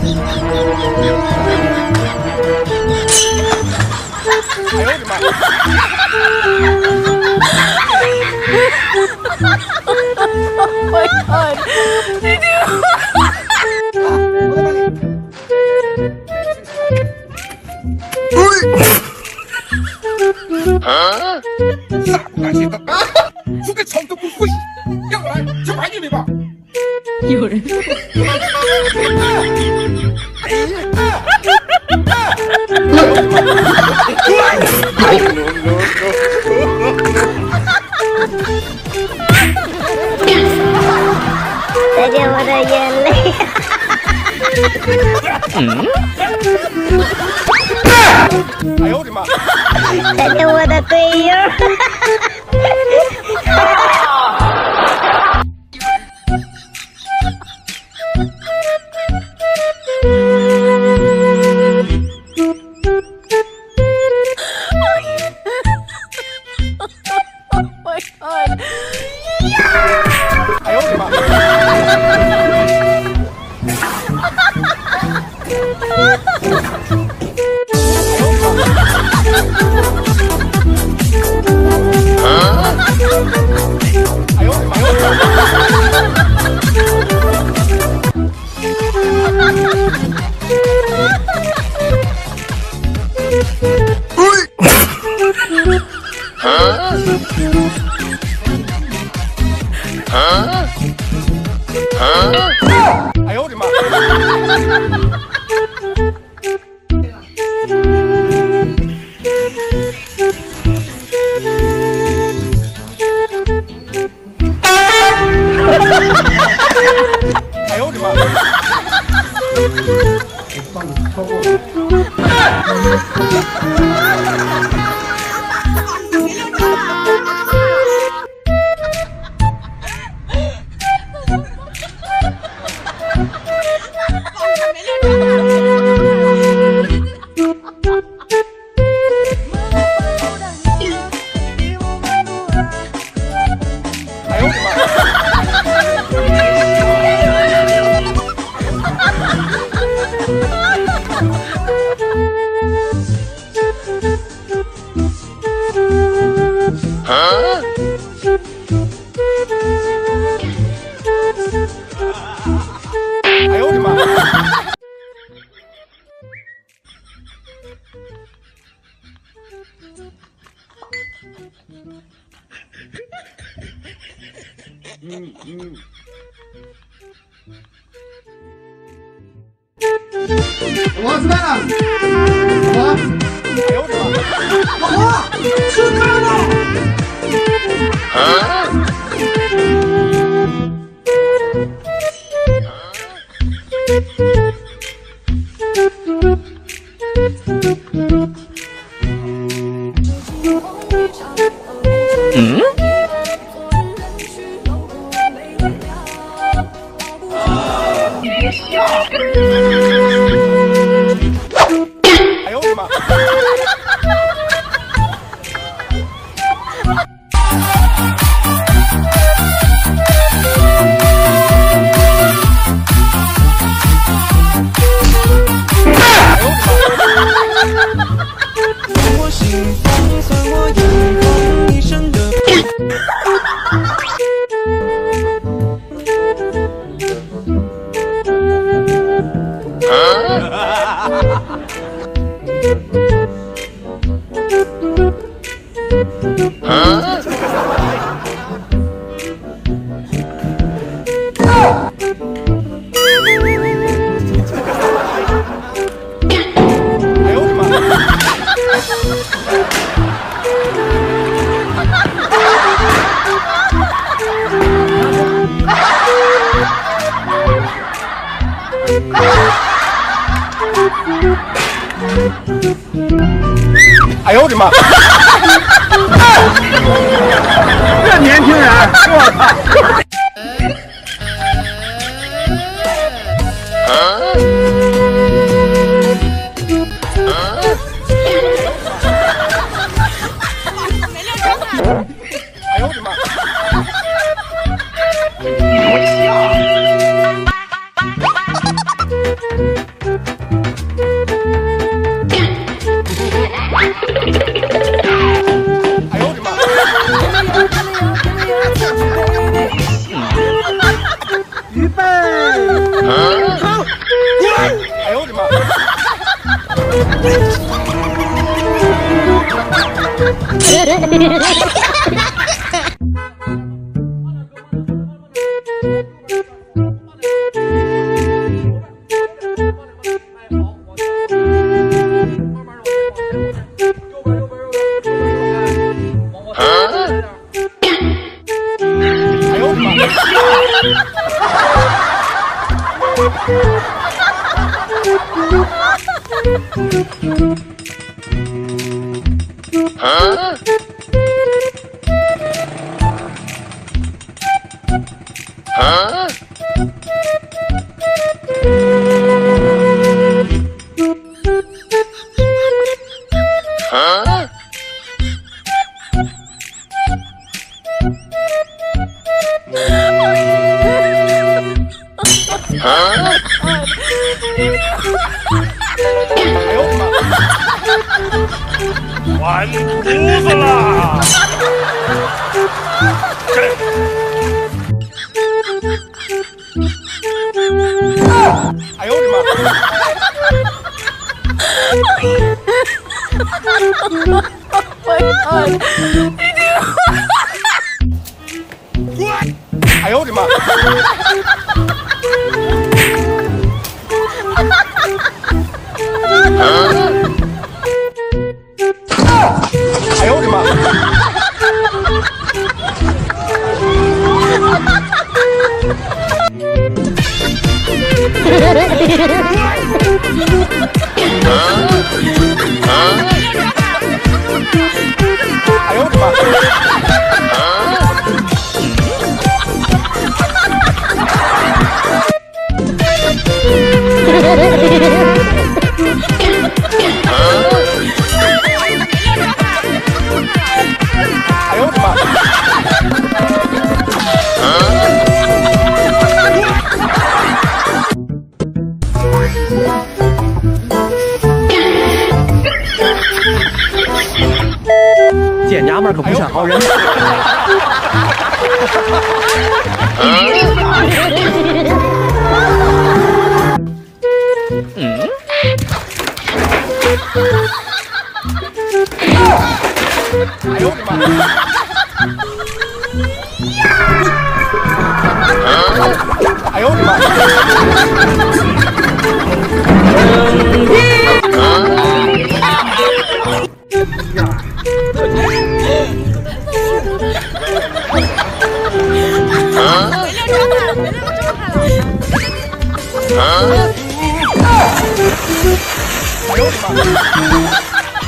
哎呦我的妈！Oh my god! Did you? 啊！啥不干心的啊！出个床都不会，要来就买你们吧。 有人。 再见我的眼泪。 哎呦我的妈！ 再见我的队友。 Oh my god! 哎呦我的妈！哎呦我的妈！哎呦我的妈！哎呦我的妈！哎呦我的妈！ 我吃饭了，我。 哎呦我的妈！ 老婆，吃饭了。 你别笑！哎呦我的妈！ 我心放算我眼眶一生的。 哎呦我的妈！这年轻人，我操！哎呦我的妈！你给我笑！ 哎呦我的妈！ 预备， 好，哎呦我的妈！哎呦我的妈！哎呦我的妈！完犊子了！哎呦我的妈！哎呦我的妈！哎呦我的妈！哎呦我的妈！哎呦我的妈！ 见娘们儿可不算好人。 哎呦我的妈！哎呦我的妈！哎呦我的妈！